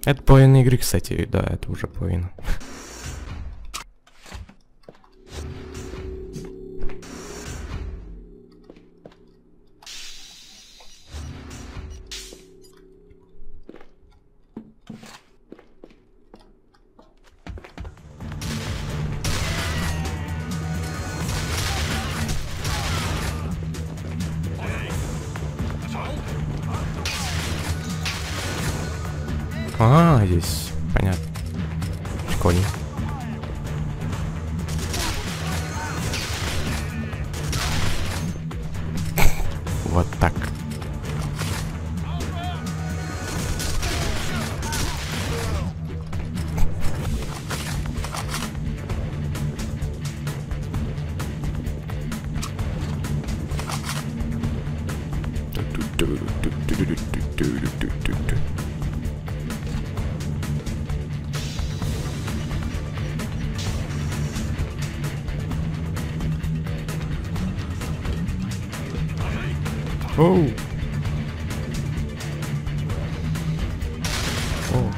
Это половина игры, кстати, да, это уже половина. А, здесь понятно. Прикольно. Вот так. Оу. О.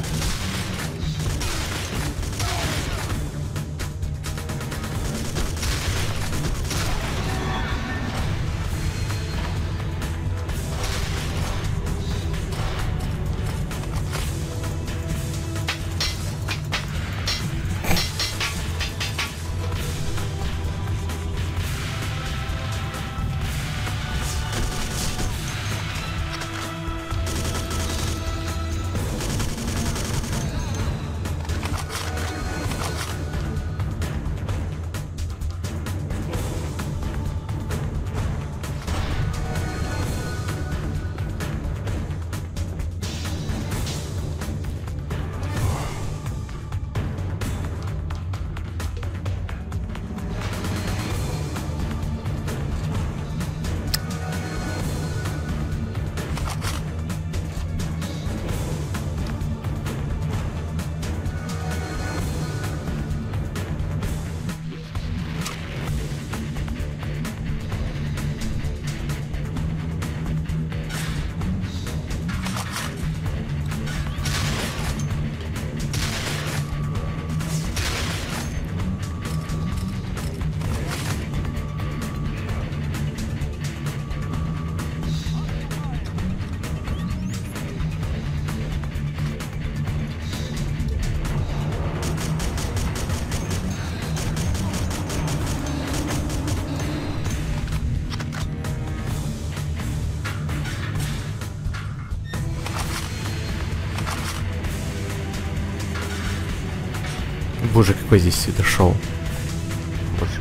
Боже, какой здесь светошоу. Боже.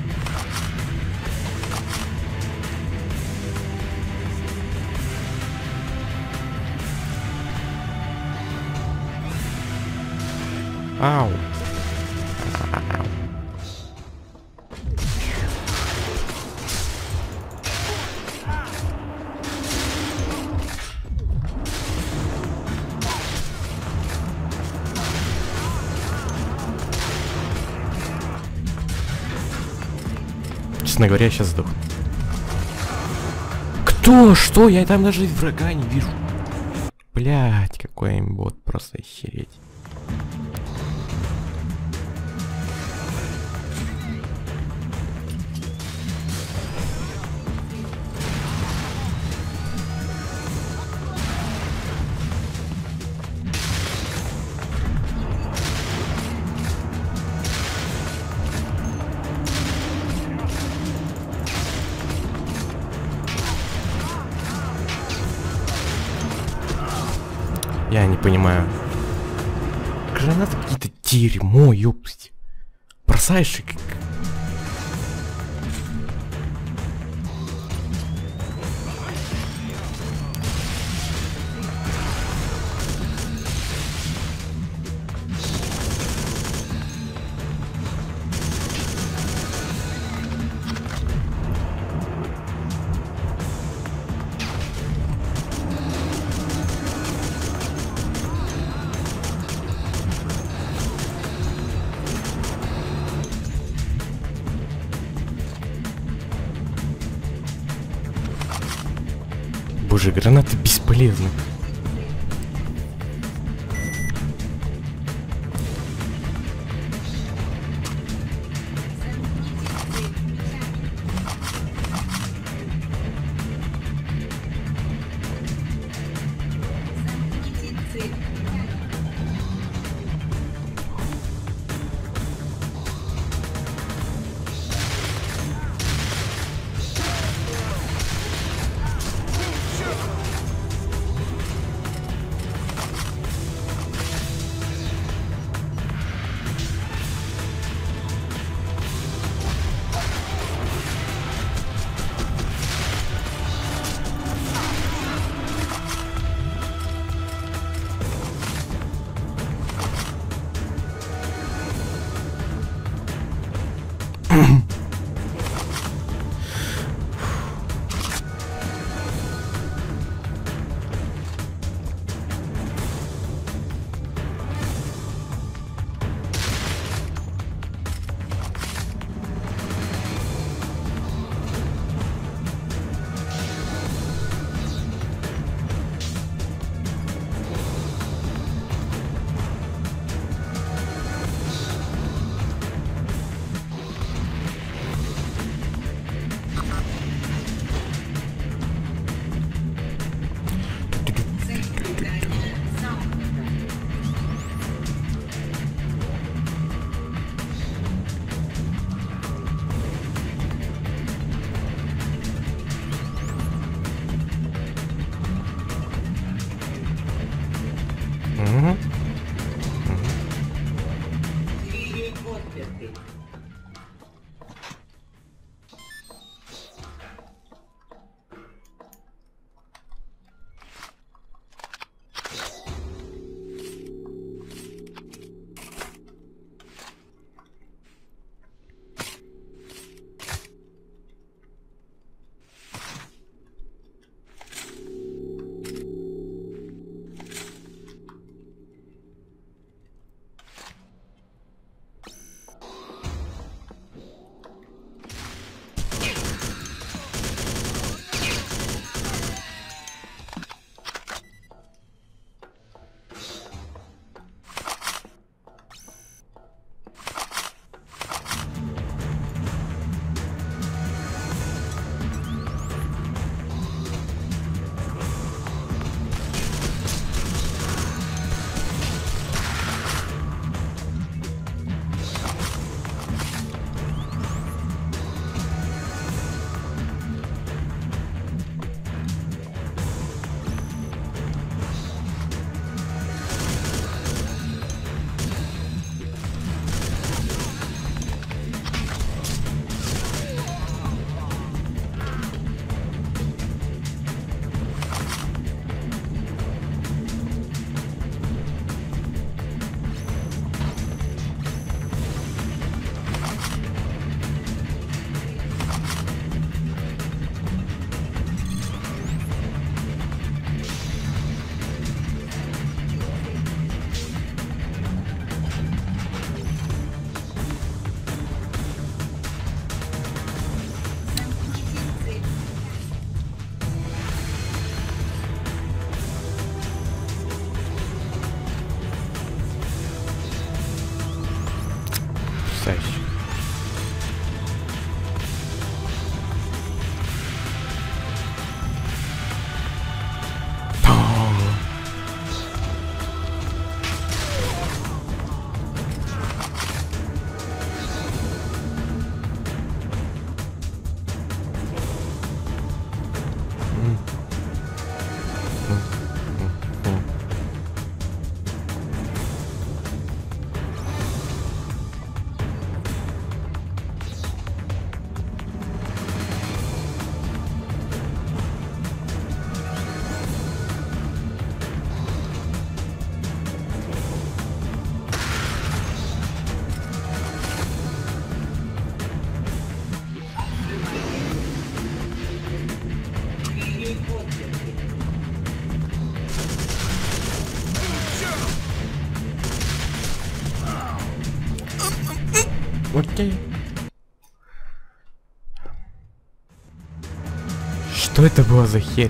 Ау. Честно говоря, я сейчас сдохну. Кто? Что? Я там даже врага не вижу. Блять, какой имбот, просто охереть. Я не понимаю. Гранаты какие-то дерьмо, ёптать. Бросаешь и как... Боже, гранаты бесполезны. Окей. Что это было за херь?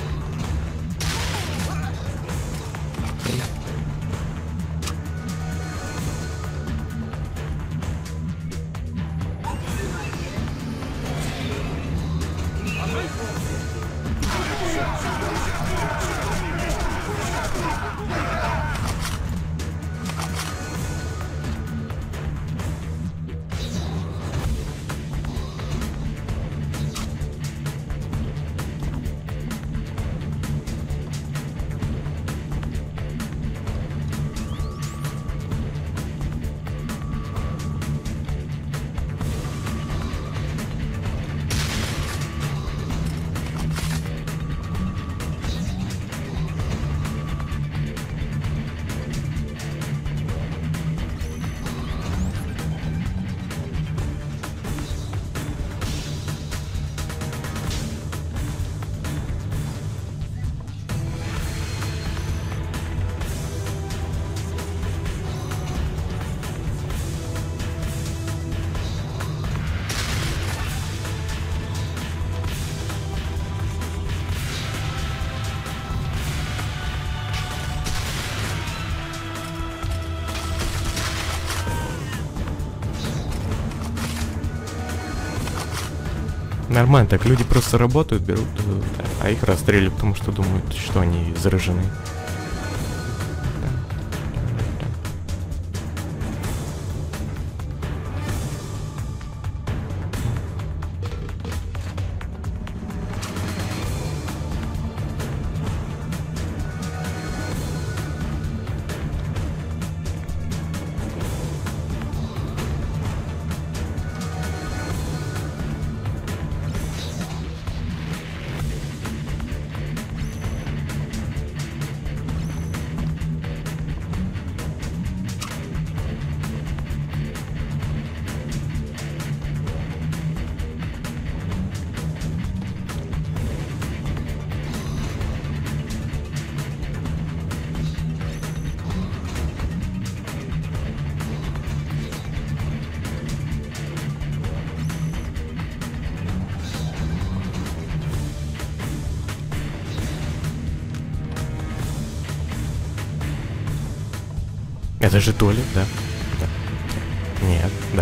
Нормально, так люди просто работают, берут, а их расстреливают, потому что думают, что они заражены. Это же туалет, да? Да. Нет, да.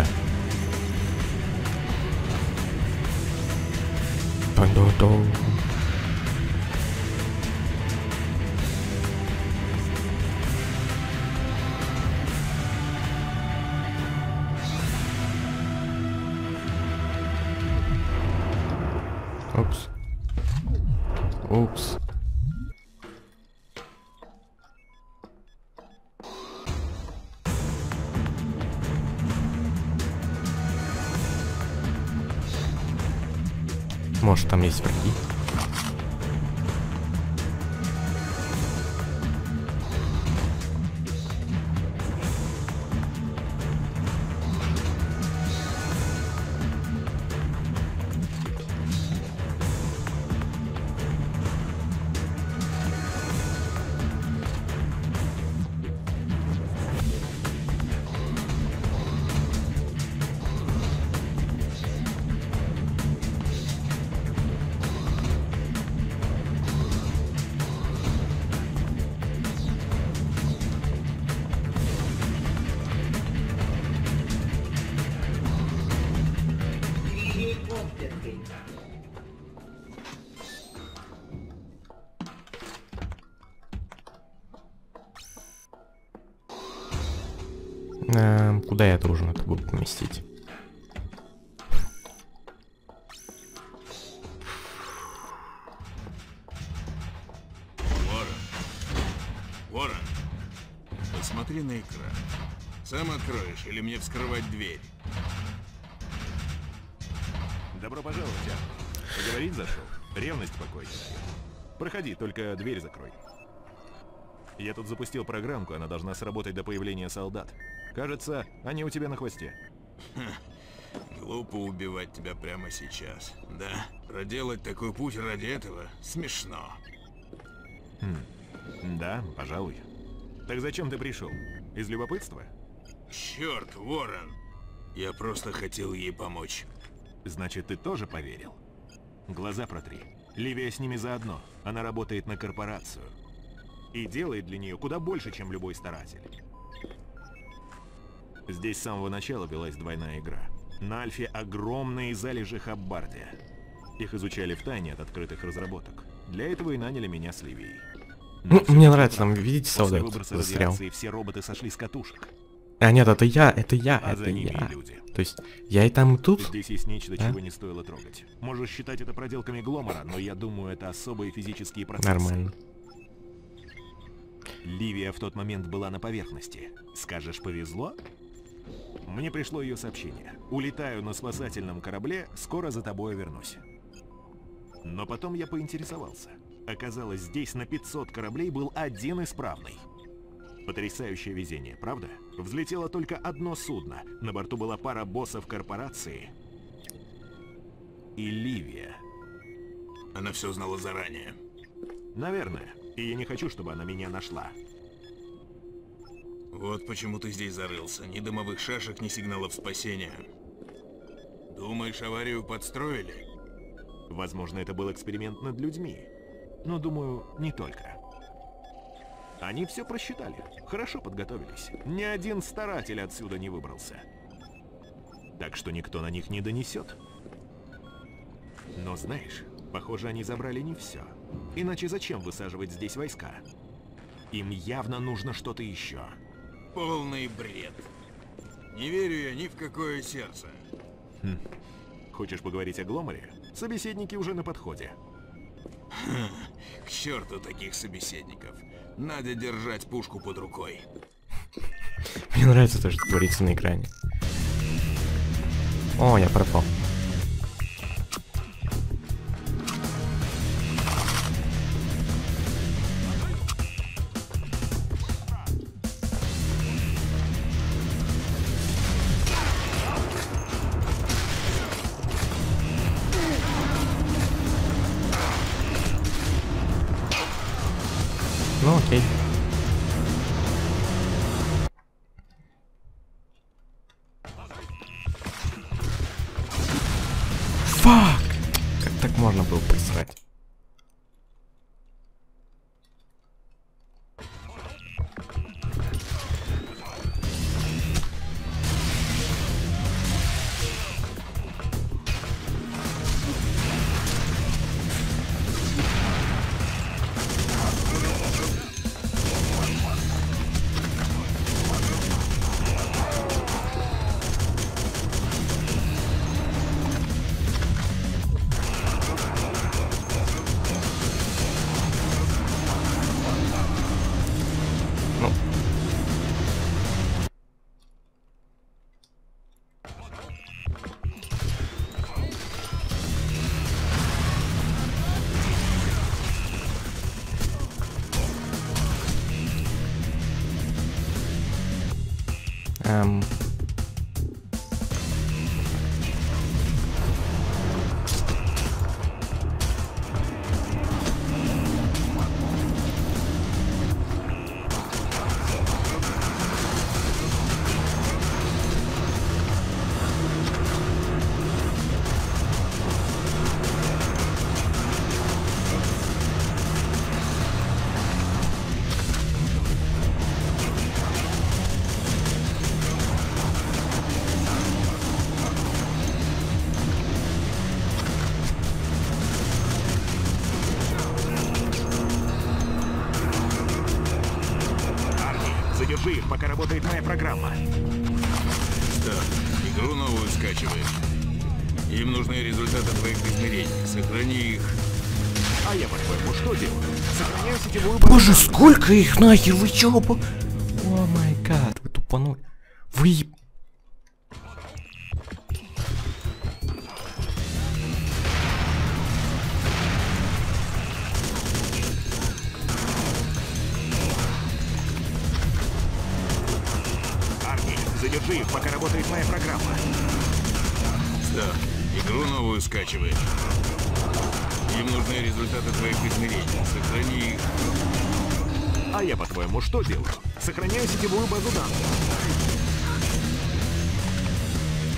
Пандо-то. Упс. Упс. Может, там есть враги? Куда я должен это буду поместить? Ворон, посмотри на экран. Сам откроешь или мне вскрывать дверь? Добро пожаловать, а? Поговорить зашел? Ревность покойная. Проходи, только дверь закрой. Я тут запустил программку, она должна сработать до появления солдат. Кажется, они у тебя на хвосте. Глупо убивать тебя прямо сейчас, да? Проделать такой путь ради этого смешно. Да, пожалуй. Так зачем ты пришел? Из любопытства? Черт, Ворон! Я просто хотел ей помочь. Значит, ты тоже поверил? Глаза протри. Ливия с ними заодно. Она работает на корпорацию. И делает для нее куда больше, чем любой старатель. Здесь с самого начала велась двойная игра. На Альфе огромные залежи Хаббардия. Их изучали втайне от открытых разработок. Для этого и наняли меня с Ливией. Мне нравится, там, видите, После солдат выброса застрял. радиации все роботы сошли с катушек. А нет, это я. А за ними и люди. То есть, я и там, и тут? Здесь есть нечто, чего не стоило трогать. Можешь считать это проделками Гломора, но я думаю, это особые физические процессы. Нормально. Ливия в тот момент была на поверхности. Скажешь, повезло? Мне пришло ее сообщение. Улетаю на спасательном корабле, скоро за тобой вернусь. Но потом я поинтересовался. Оказалось, здесь на 500 кораблей был один исправный. Потрясающее везение, правда? Взлетело только одно судно. На борту была пара боссов корпорации. И Ливия. Она все знала заранее. Наверное. И я не хочу, чтобы она меня нашла. Вот почему ты здесь зарылся. Ни дымовых шашек, ни сигналов спасения. Думаешь, аварию подстроили? Возможно, это был эксперимент над людьми. Но, думаю, не только. Они все просчитали. Хорошо подготовились. Ни один старатель отсюда не выбрался. Так что никто на них не донесет. Но знаешь, похоже, они забрали не все. Иначе зачем высаживать здесь войска? Им явно нужно что-то еще. Полный бред. Не верю я ни в какое сердце. Хочешь поговорить о Гломоре? Собеседники уже на подходе. К черту таких собеседников. Надо держать пушку под рукой. Мне нравится то, что творится на экране. О, я пропал. Ну окей. Фак! Как так можно было просрать? Задержи их, пока работает моя программа. Так, игру новую скачиваешь. Им нужны результаты твоих измерений. Сохрани их. А я, по-твоему, что делаю? Сохраняю сетевую Боже, сколько их нахер, вы чё? О май гад, вы тупанули. Вы... Задержи их, пока работает моя программа. Так, игру новую скачиваешь. Им нужны результаты твоих измерений. Сохрани их. А я, по-твоему, что делаю? Сохраняю сетевую базу данных.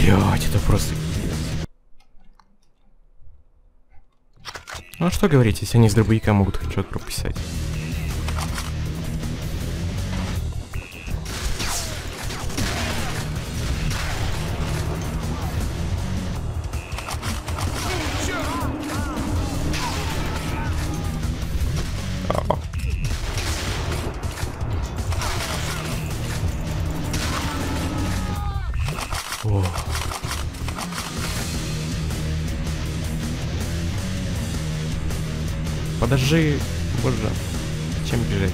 Блять, это просто пиздец. Ну а что говорить, если они с дробовика могут хедшот прописать? О. Подожди, боже, чем бежать?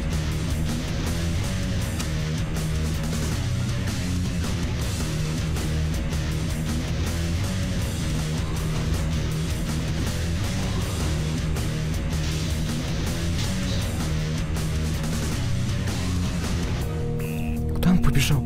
Куда он побежал?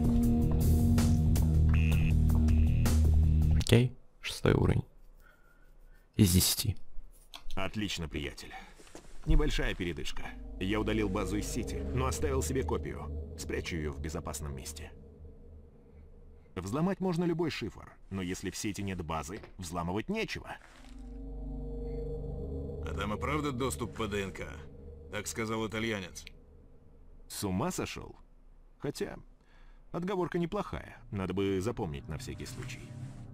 Окей, 6 уровень. Из 10. Отлично, приятель. Небольшая передышка. Я удалил базу из сети, но оставил себе копию. Спрячу ее в безопасном месте. Взломать можно любой шифр, но если в сети нет базы, взламывать нечего. А там и правда доступ по ДНК? Так сказал итальянец. С ума сошел? Хотя, отговорка неплохая. Надо бы запомнить на всякий случай.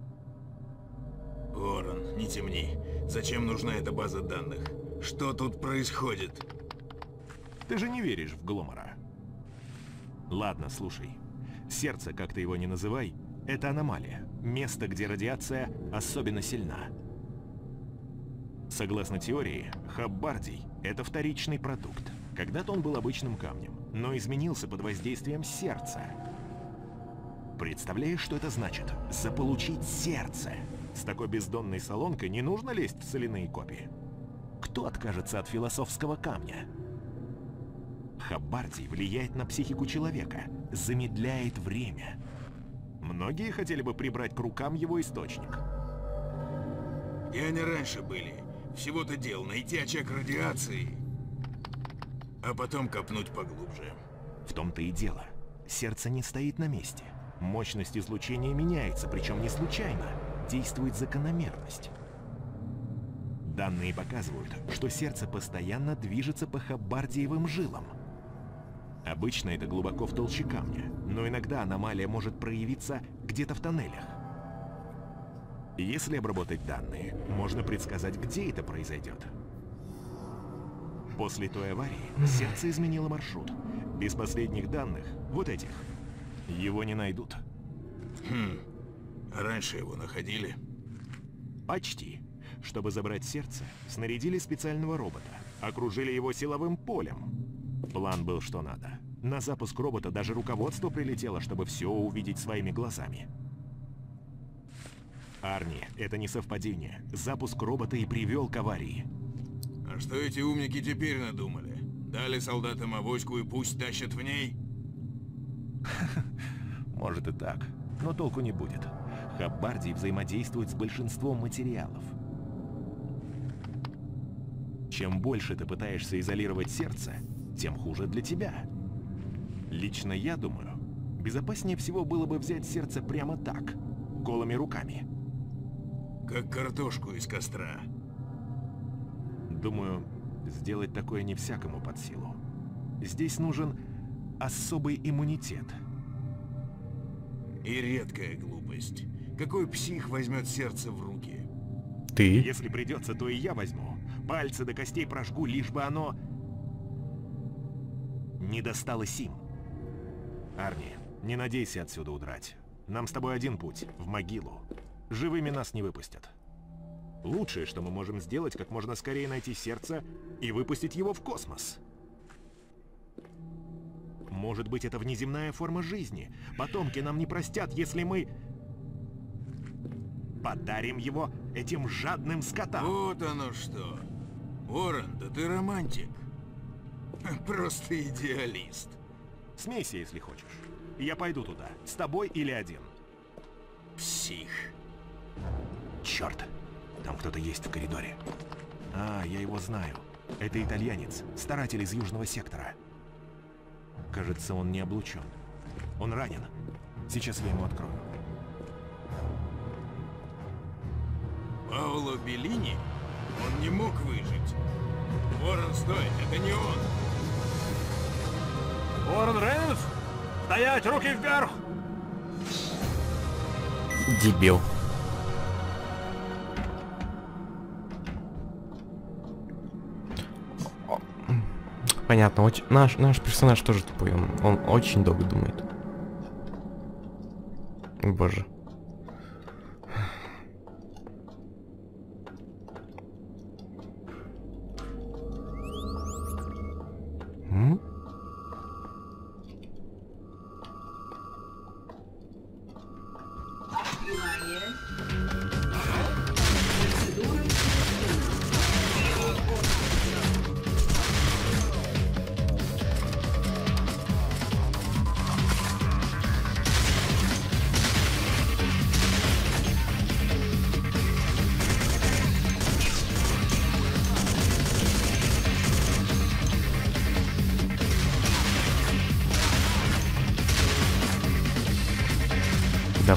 Уоррен, не темни. Зачем нужна эта база данных? Что тут происходит? Ты же не веришь в Гломора. Ладно, слушай. Сердце, как ты его ни называй, это аномалия. Место, где радиация особенно сильна. Согласно теории, Хаббардий — это вторичный продукт. Когда-то он был обычным камнем, но изменился под воздействием сердца. Представляешь, что это значит? Заполучить сердце. С такой бездонной солонкой не нужно лезть в соляные копии. Кто откажется от философского камня? Хаббардий влияет на психику человека, замедляет время. Многие хотели бы прибрать к рукам его источник. И они раньше были. Всего-то дел найти очаг радиации, а потом копнуть поглубже. В том-то и дело. Сердце не стоит на месте. Мощность излучения меняется, причем не случайно. Действует закономерность. Данные показывают, что сердце постоянно движется по хаббардиевым жилам. Обычно это глубоко в толще камня, но иногда аномалия может проявиться где-то в тоннелях. Если обработать данные, можно предсказать, где это произойдет. После той аварии сердце изменило маршрут. Без последних данных, вот этих, его не найдут. Раньше его находили? Почти. Чтобы забрать сердце, снарядили специального робота. Окружили его силовым полем. План был что надо. На запуск робота даже руководство прилетело, чтобы все увидеть своими глазами. Арни, это не совпадение. Запуск робота и привел к аварии. А что эти умники теперь надумали? Дали солдатам авоську и пусть тащат в ней? Может и так, но толку не будет. Хаббардий взаимодействует с большинством материалов. Чем больше ты пытаешься изолировать сердце, тем хуже для тебя. Лично я думаю, безопаснее всего было бы взять сердце прямо так, голыми руками. Как картошку из костра. Думаю, сделать такое не всякому под силу. Здесь нужен особый иммунитет. И редкая глупость. Какой псих возьмет сердце в руки? Ты? Если придется, то и я возьму. Пальцы до костей прожгу, лишь бы оно не досталось им. Арни, не надейся отсюда удрать. Нам с тобой один путь — в могилу. Живыми нас не выпустят. Лучшее, что мы можем сделать, как можно скорее найти сердце и выпустить его в космос. Может быть, это внеземная форма жизни. Потомки нам не простят, если мы подарим его этим жадным скотам. Вот оно что. Уоррен, да ты романтик. Просто идеалист. Смейся, если хочешь. Я пойду туда. С тобой или один. Псих. Черт. Там кто-то есть в коридоре. А, я его знаю. Это итальянец. Старатель из Южного сектора. Кажется, он не облучен. Он ранен. Сейчас я ему открою. Паоло Беллини? Он не мог выжить. Ворон, стой, это не он. Уоррен Рейнольдс? Стоять, руки вверх! Дебил. Понятно, наш персонаж тоже тупой, он очень долго думает. Боже. Да.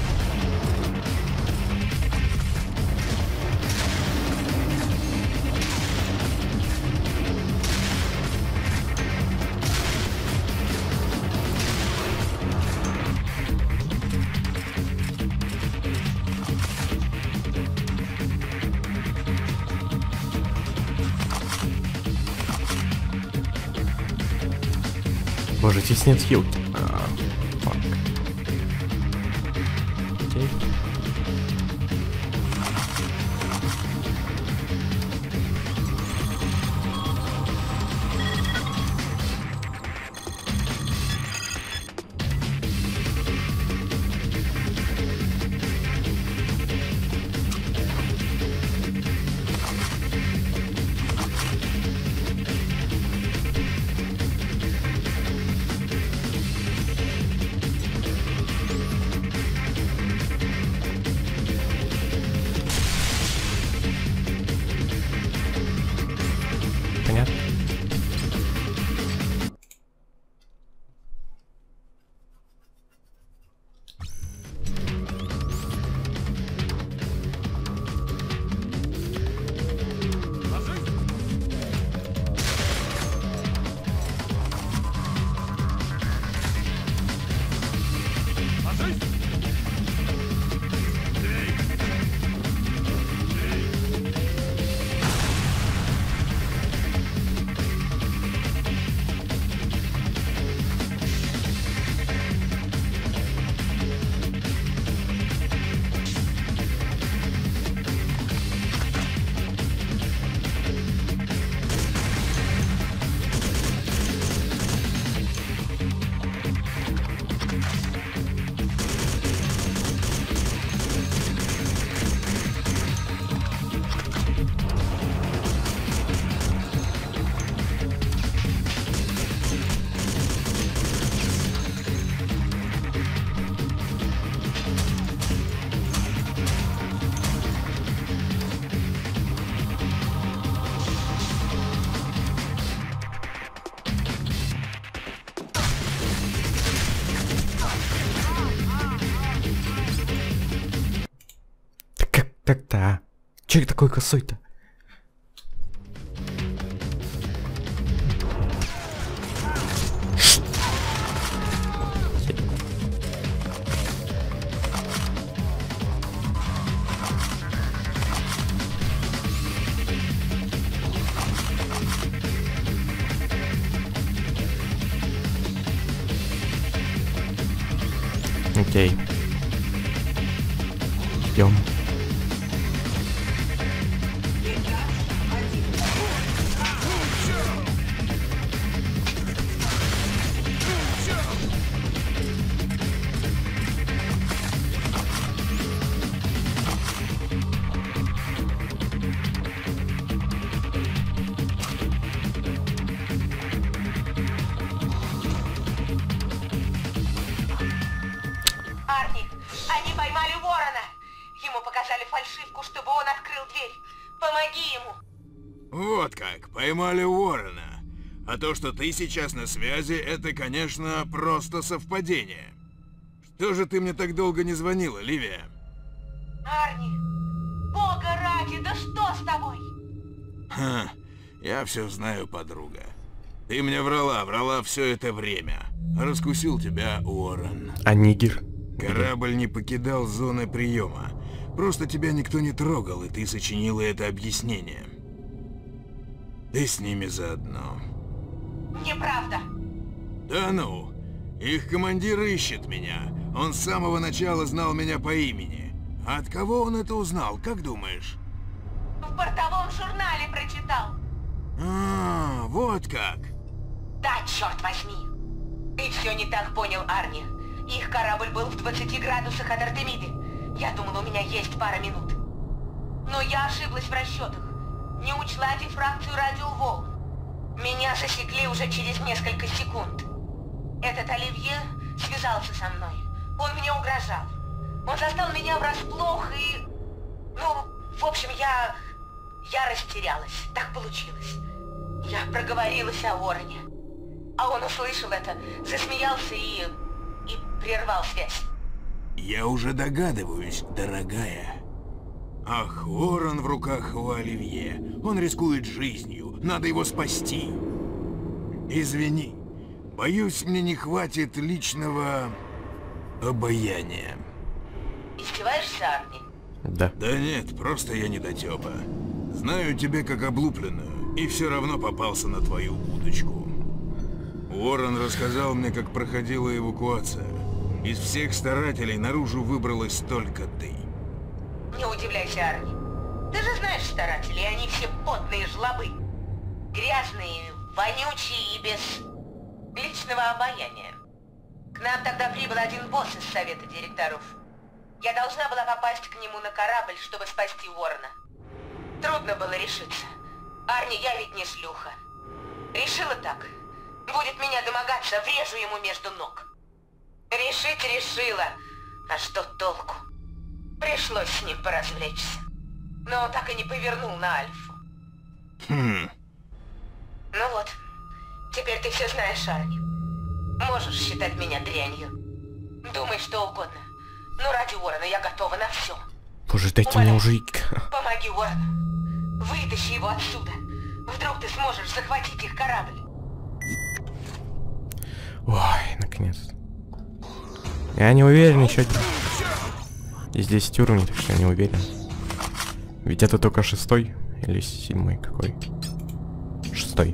Боже, здесь нет хилки. Фак. Окей. Понятно. Так-то. Чё такой косой-то? Окей. Идем. Арни, они поймали Ворона. Ему показали фальшивку, чтобы он открыл дверь. Помоги ему. Вот как, поймали Уоррена. А то, что ты сейчас на связи, это, конечно, просто совпадение. Что же ты мне так долго не звонила, Ливия? Арни, Бога ради, да что с тобой? Ха, я все знаю, подруга. Ты мне врала все это время. Раскусил тебя Уоррен. А нигер? Корабль не покидал зоны приема. Просто тебя никто не трогал, и ты сочинила это объяснение. Ты с ними заодно. Неправда. Да ну, их командир ищет меня. Он с самого начала знал меня по имени. А от кого он это узнал, как думаешь? В бортовом журнале прочитал. А, вот как. Да, черт возьми. Ты все не так понял, Арни. Их корабль был в 20 градусах от Артемиды. Я думала, у меня есть пара минут. Но я ошиблась в расчетах. Не учла дифракцию радиоволн. Меня засекли уже через несколько секунд. Этот Оливье связался со мной. Он мне угрожал. Он застал меня врасплох и... Ну, в общем, я растерялась. Так получилось. Я проговорилась о Уоррене. А он услышал это, засмеялся и прервал связь. Я уже догадываюсь, дорогая. Ах, Уоррен в руках у Оливье. Он рискует жизнью. Надо его спасти. Извини. Боюсь, мне не хватит личного обаяния. Издеваешься, Арни? Да. Да нет, просто я недотёпа. Знаю тебя как облупленную, и все равно попался на твою удочку. Уоррен рассказал мне, как проходила эвакуация. Из всех старателей наружу выбралась только ты. Не удивляйся, Арни. Ты же знаешь старателей, они все потные жлобы. Грязные, вонючие и без личного обаяния. К нам тогда прибыл один босс из совета директоров. Я должна была попасть к нему на корабль, чтобы спасти Уоррена. Трудно было решиться. Арни, я ведь не шлюха. Решила так. Будет меня домогаться, врежу ему между ног. Решить решила. А что толку? Пришлось с ним поразвлечься. Но он так и не повернул на Альфу. Хм. Ну вот. Теперь ты все знаешь, Арни. Можешь считать меня дрянью. Думай что угодно. Но ради Уоррена я готова на все. Боже, дайте мне уже... Помоги Уоррену. Вытащи его отсюда. Вдруг ты сможешь захватить их корабль. Ой, наконец. Я не уверен еще. Здесь 10 уровней, так что я не уверен. Ведь это только 6-й или 7-й какой? 6-й.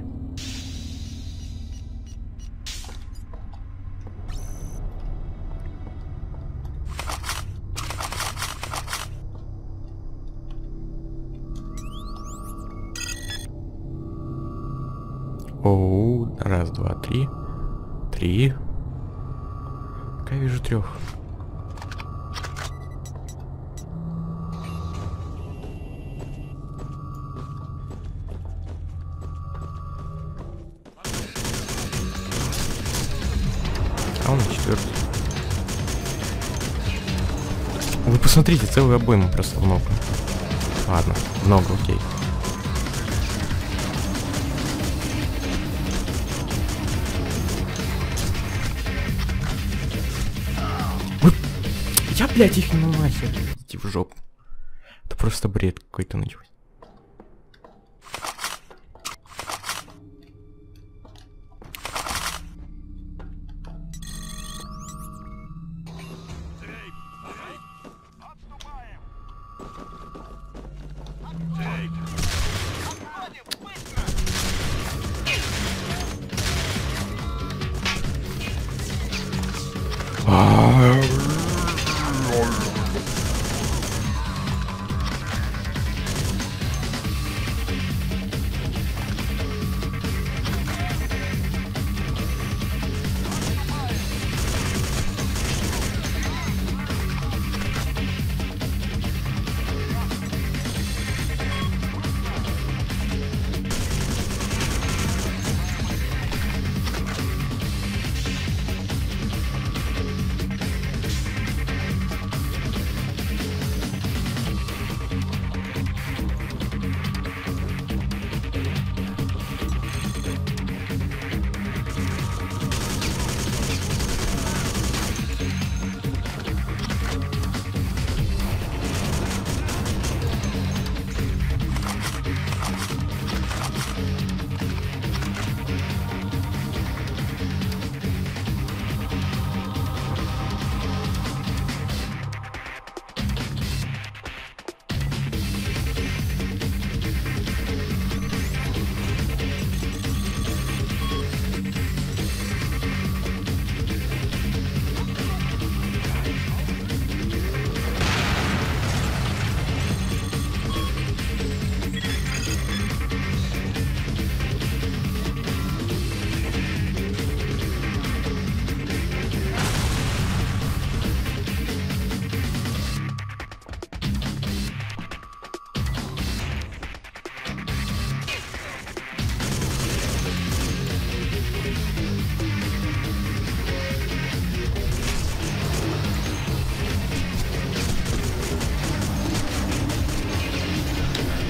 Оу, раз, два, три. 3. Пока я вижу 3. А он на 4. Вы посмотрите, целую обойму просто много. Ладно, много, окей. Я, блядь, их не нахер. Идите в жопу. Это просто бред какой-то начался.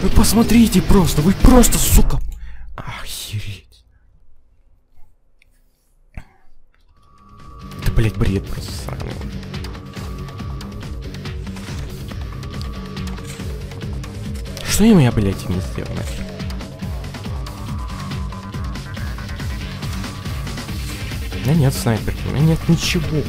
Вы посмотрите просто, вы просто, сука. Охереть. Это, блядь, бред просто сраный. Что им я, блядь, им не сделал, нахер? У меня нет снайперки, у меня нет ничего.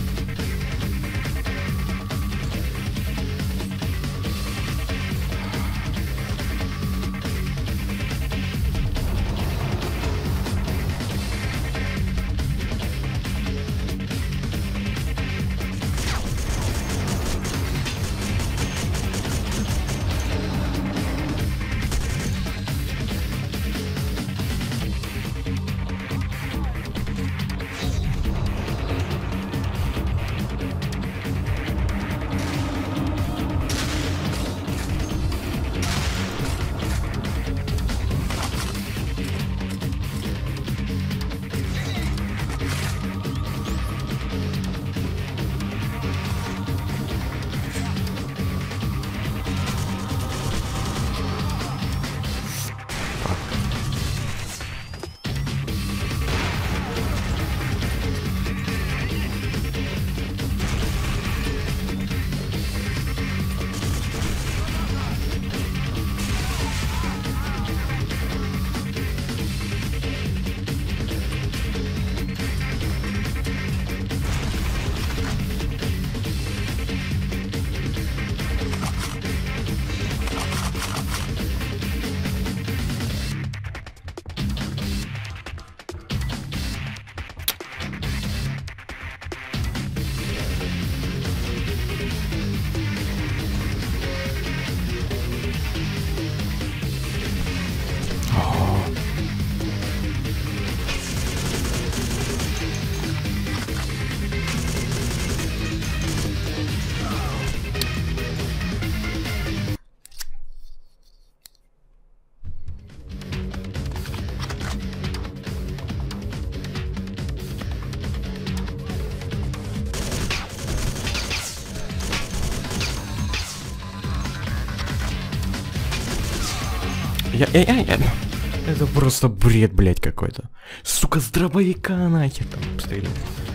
Это просто бред, блядь, какой-то. Сука, с дробовика нахер там стрелял.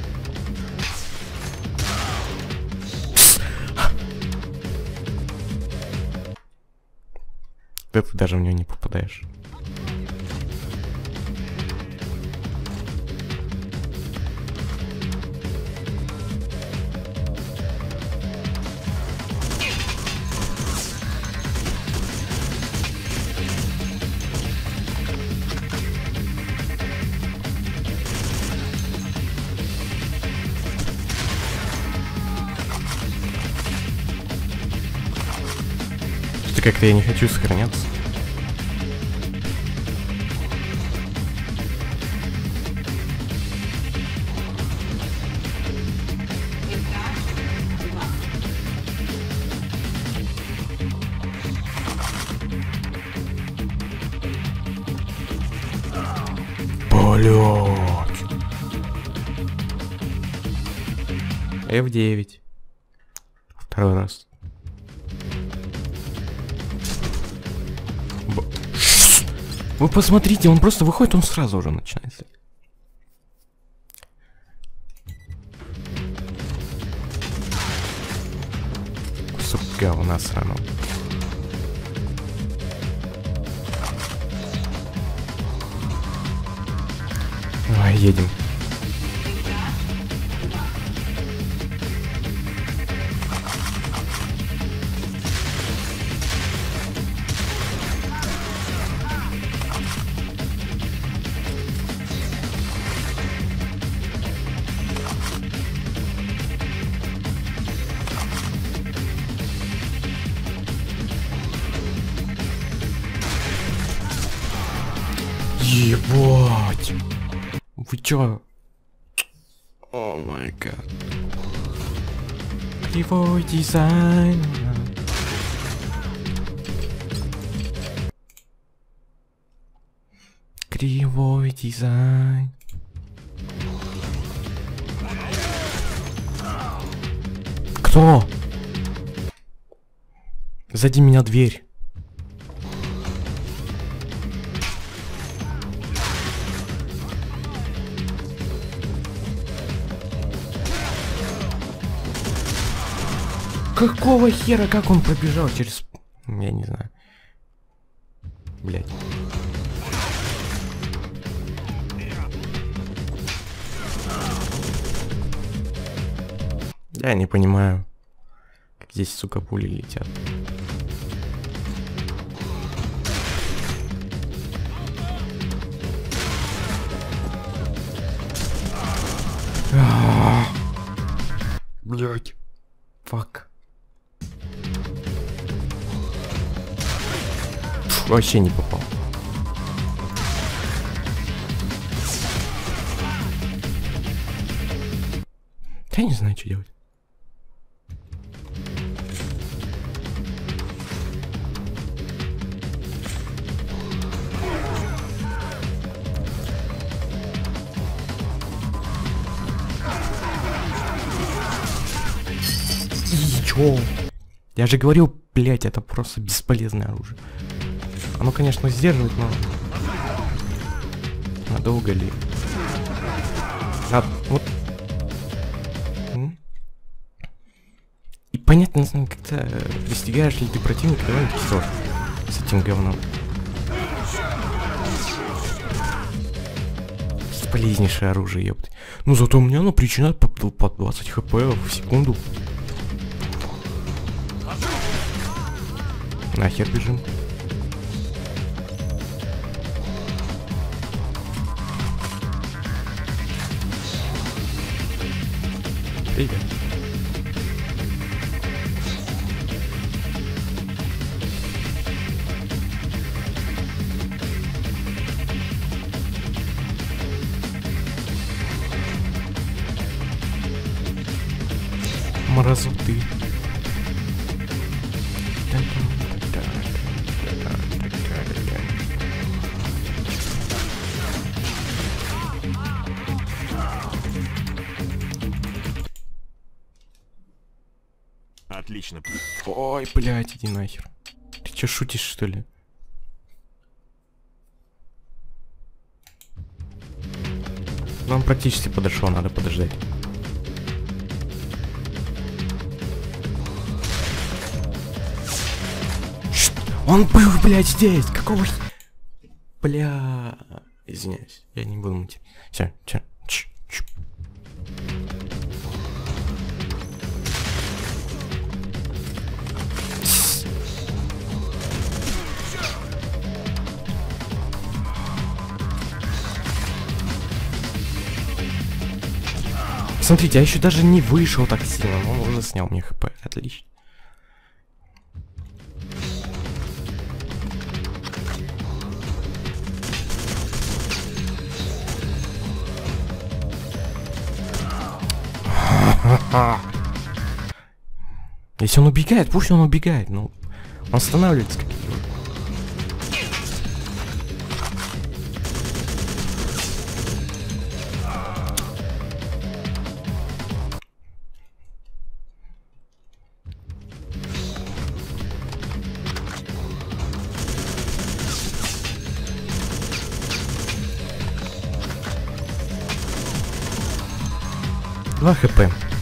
Ты даже в него не попадаешь. Как-то я не хочу сохраняться. Блядь. F9. Второй раз. Вы посмотрите, он просто выходит, он сразу уже начинается. Кусок говна сраного. Давай, едем. Ебать! Вы чё? О май гад. Кривой дизайн. Кривой дизайн. Кто? Сзади меня дверь. Какого хера, как он пробежал через... Я не знаю. Блять. Я не понимаю, как здесь, сука, пули летят. Блять. Фак. Вообще не попал. Я не знаю, что делать. И чё? Я же говорил, блять, это просто бесполезное оружие. Оно, конечно, сдерживает, но... Надолго ли? Вот... И понятно, как-то достигаешь ли ты противника довольно-таки сложно с этим говном. Бесполезнейшее оружие, ёпты. Ну зато у меня оно причиняет по 20 хп в секунду. Нахер бежим. Привет. Мразоты. Отлично. Ой, блядь, иди нахер. Ты чё, шутишь, что ли? Он практически подошел, надо подождать. Он был, блядь, здесь! Какого... Бля... Извиняюсь, я не буду мутить. Всё, чё? Смотрите, я еще даже не вышел так сильно, но он уже снял мне хп. Отлично. Если он убегает, пусть он убегает, ну, он останавливается как-то. Два хп.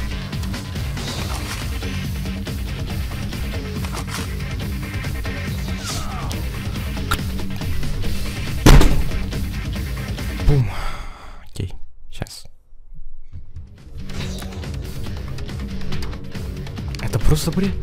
Бум. Окей, сейчас. Это просто бред.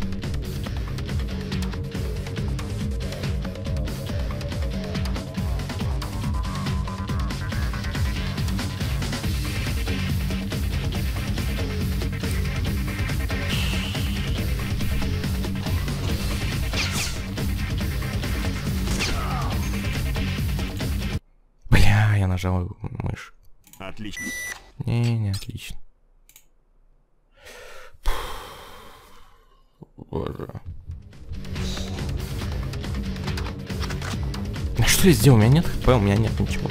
Нажал мышь. Отлично. Не отлично. Боже. А что я сделал? У меня нет хп, у меня нет ничего.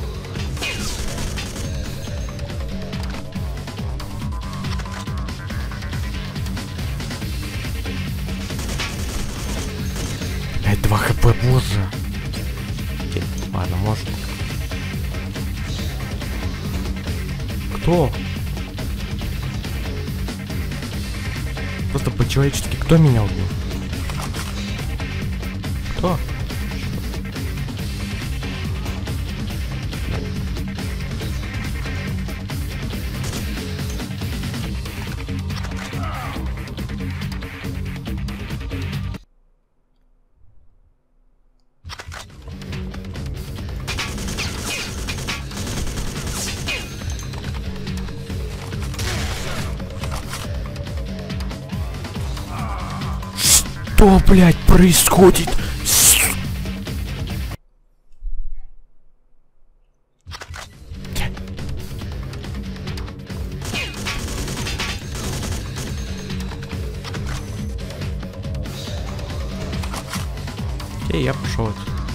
Опять 2 хп, боже. Окей, ладно, может. Кто? просто по-человечески. Кто меня убил? Кто? Что, блядь, происходит? Окей, я пошел.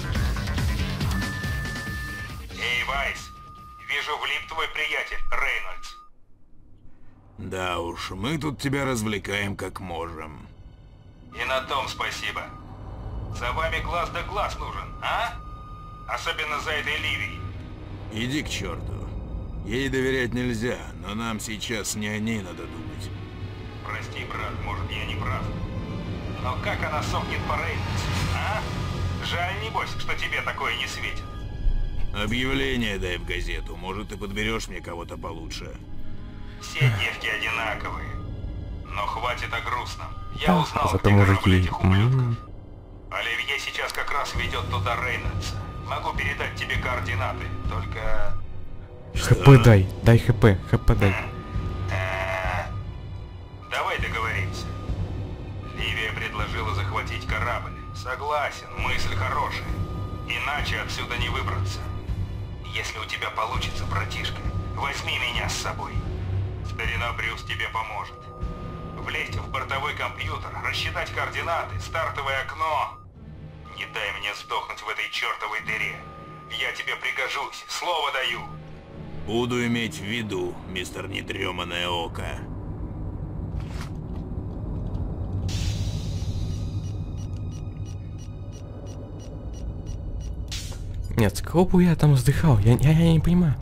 Эй, Вайс, вижу, влип твой приятель, Рейнольдс. Да уж, мы тут тебя развлекаем как можем. И на том спасибо. За вами глаз да глаз нужен, а? Особенно за этой Ливией. Иди к черту. Ей доверять нельзя, но нам сейчас не о ней надо думать. Прости, брат, может, я не прав. Но как она сохнет по Рейнольдсу, а? Жаль, небось, что тебе такое не светит. Объявление дай в газету, может, ты подберешь мне кого-то получше. Все девки одинаковые. Но хватит о грустном. Я узнал, зато где мужики. корабль этих ублюдков. Оливье сейчас как раз ведет туда Рейнольдса. Могу передать тебе координаты, только... ХП дай, дай ХП, ХП дай. Давай договоримся. Ливия предложила захватить корабль. Согласен, мысль хорошая. Иначе отсюда не выбраться. Если у тебя получится, братишка, возьми меня с собой. Старина Брюс тебе поможет. Влезть в бортовой компьютер, рассчитать координаты, стартовое окно. Не дай мне сдохнуть в этой чертовой дыре. Я тебе пригожусь, слово даю. Буду иметь в виду, мистер Недреманное Око. Нет, с кого бы я там вздыхал? Я не понимаю.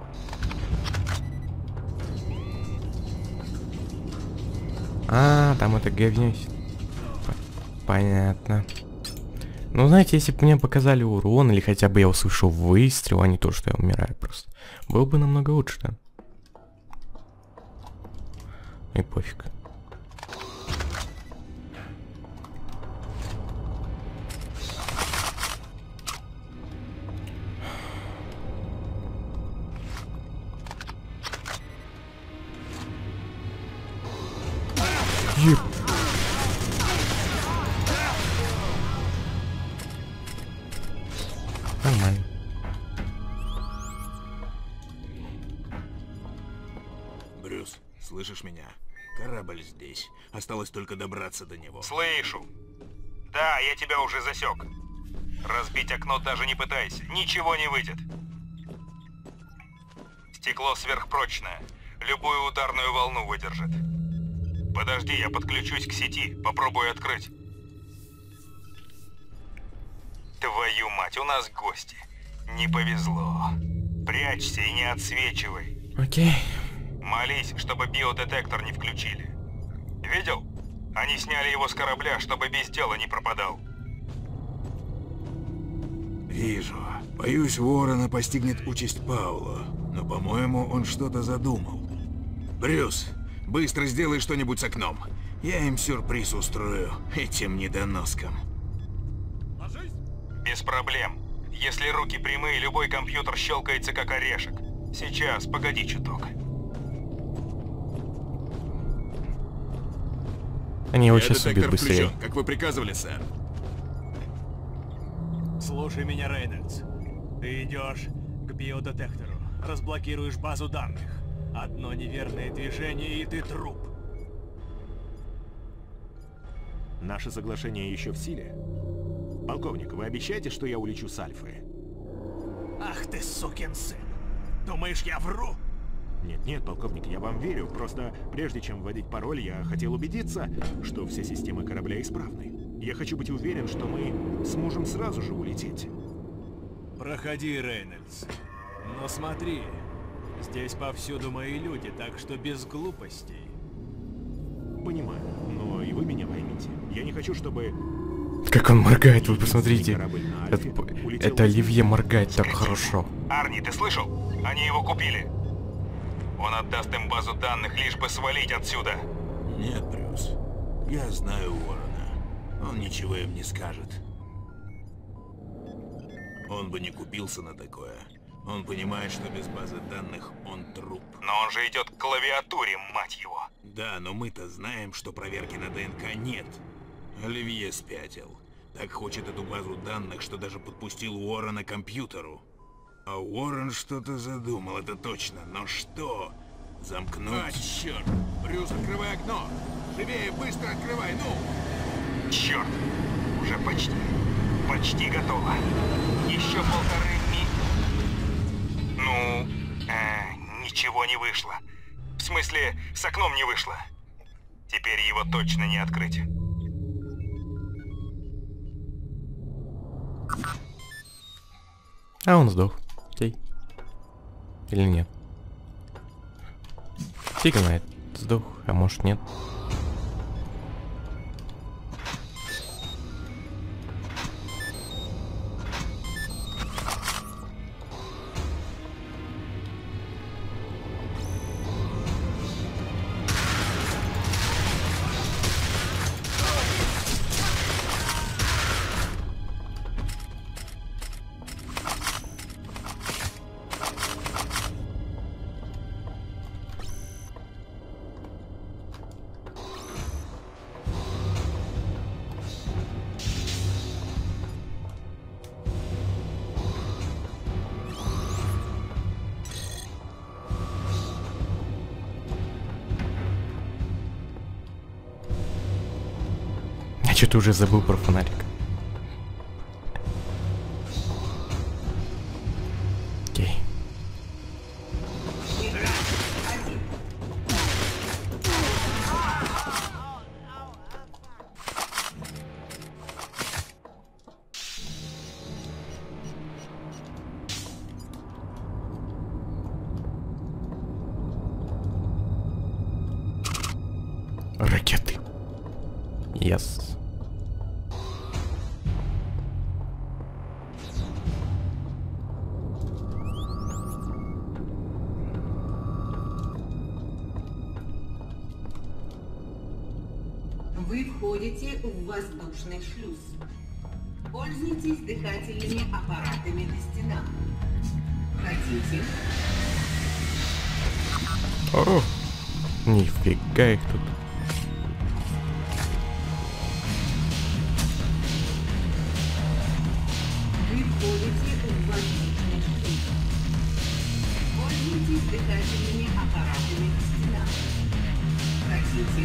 А, там это говнюсь. Понятно. Ну, знаете, если бы мне показали урон, или хотя бы я услышал выстрел, а не то, что я умираю просто, было бы намного лучше, да? И пофиг. Еп. Нормально. Брюс, слышишь меня? Корабль здесь. Осталось только добраться до него. Слышу. Да, я тебя уже засек. Разбить окно даже не пытайся, ничего не выйдет. Стекло сверхпрочное, любую ударную волну выдержит. Подожди, я подключусь к сети, попробую открыть. Твою мать, у нас гости. Не повезло. Прячься и не отсвечивай. Окей. Молись, чтобы биодетектор не включили. Видел? Они сняли его с корабля, чтобы без дела не пропадал. Вижу. Боюсь, Уоррена постигнет участь Паула. Но, по-моему, он что-то задумал. Брюс, быстро сделай что-нибудь с окном. Я им сюрприз устрою, этим недоноскам. Без проблем. Если руки прямые, любой компьютер щелкается как орешек. Сейчас, погоди чуток. Они его сейчас убьют быстрее. Включен, как вы приказывали, сэр. Слушай меня, Рейнольдс. Ты идешь к биодетектору, разблокируешь базу данных. Одно неверное движение, и ты труп. Наше соглашение еще в силе? Полковник, вы обещаете, что я улечу с Альфы? Ах ты, сукин сын. Думаешь, я вру? Нет, полковник, я вам верю. Просто прежде чем вводить пароль, я хотел убедиться, что все системы корабля исправны. Я хочу быть уверен, что мы сможем сразу же улететь. Проходи, Рейнольдс. Но смотри, здесь повсюду мои люди, так что без глупостей. Понимаю, но Я не хочу, чтобы... Как он моргает, вы посмотрите. Корабль на Альфе улетел Это в Оливье моргает так хорошо. Арни, ты слышал? Они его купили. Он отдаст им базу данных, лишь бы свалить отсюда. Нет, Брюс. Я знаю Уоррена. Он ничего им не скажет. Он бы не купился на такое. Он понимает, что без базы данных он труп. Но он же идет к клавиатуре, мать его. Да, но мы-то знаем, что проверки на ДНК нет. Оливье спятил. Так хочет эту базу данных, что даже подпустил Уоррена к компьютеру. А Уоррен что-то задумал, это точно. Но что? Замкнуть? А, черт! Брюс, открывай окно! Живее, быстро открывай, ну! Черт! Уже почти. Почти готово. Еще 1,5 Ну, ничего не вышло. В смысле, с окном не вышло. Теперь его точно не открыть. А он сдох. Окей. Или нет? Фиг знает. Сдох, а может нет. Я что-то уже забыл про фонарик. Окей. Ракеты. Yes. Вы входите в воздушный шлюз. Пользуйтесь дыхательными аппаратами на стенах. Хотите? О, нифига их тут. Вы входите в воздушный шлюз. Пользуйтесь дыхательными аппаратами на стенах. Хотите?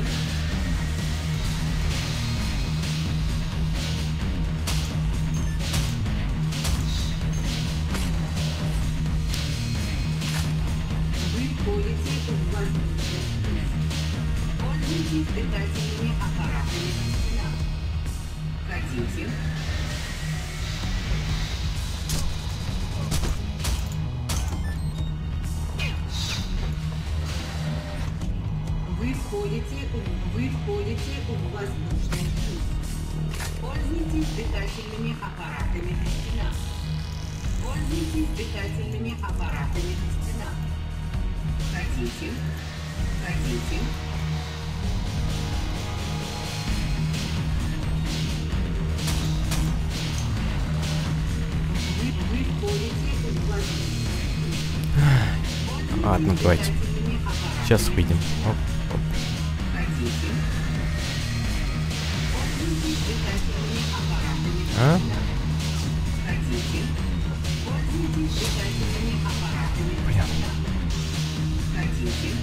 Вы входите в воздушный шлюз. Пользуйтесь дыхательными аппаратами на стенах. Хотите? Вы входите в воздушный шлюз. Пользуйтесь дыхательными аппаратами на стенах. Пользуйтесь дыхательными аппаратами на стенах. Хотите? Хотите? Вы входите в воздушный шлюз. Ладно, давайте. Сейчас выйдем. Оп, оп. Хотите? Пользуйтесь дыхательными аппаратами на А? стенах. Хотите? Пользуйтесь дыхательными аппаратами на Понятно. стенах. Хотите?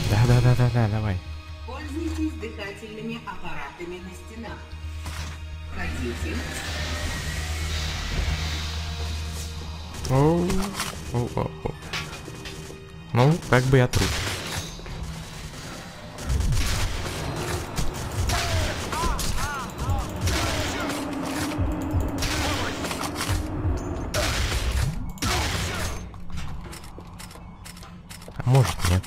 Да, давай. Пользуйтесь дыхательными аппаратами на стенах. Хотите? Оу. Ну, как бы я труп. А может, нет.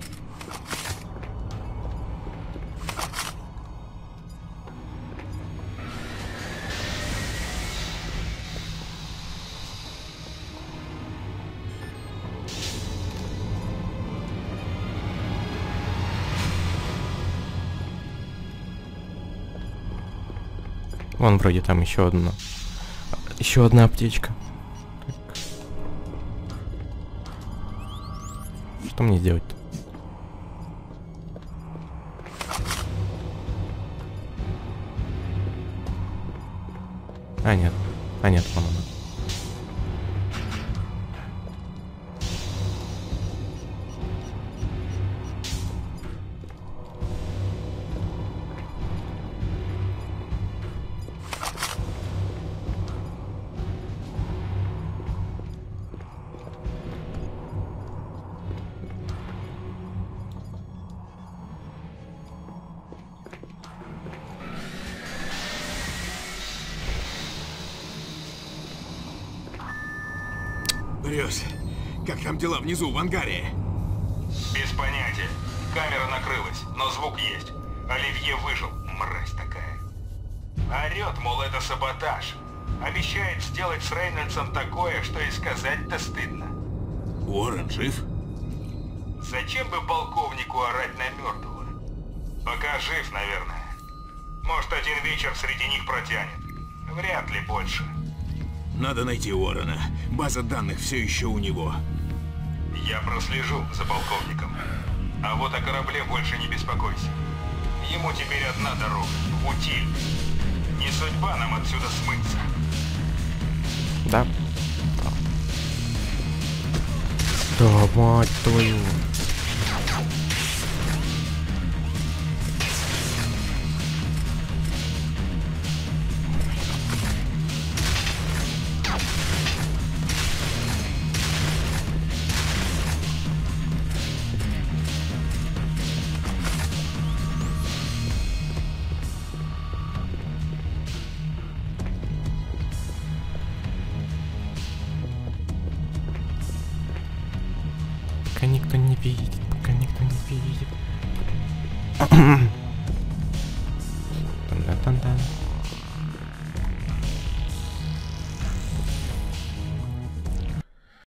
Вон вроде там еще одна аптечка. Так. Что мне делать-то? А нет, вон она. Брюс, как там дела внизу, в ангаре? Без понятия. Камера накрылась, но звук есть. Оливье выжил, мразь такая. Орет, мол, это саботаж. Обещает сделать с Рейнольдсом такое, что и сказать-то стыдно. Уоррен жив? Зачем бы полковнику орать на мертвого? Пока жив, наверное. Может, один вечер среди них протянет. Вряд ли больше. Надо найти Уоррена. База данных все еще у него. Я прослежу за полковником. А вот о корабле больше не беспокойся. Ему теперь одна дорога — в утиль. Не судьба нам отсюда смыться. Да. Да, мать твою. Пока никто не видит, пока никто не видит.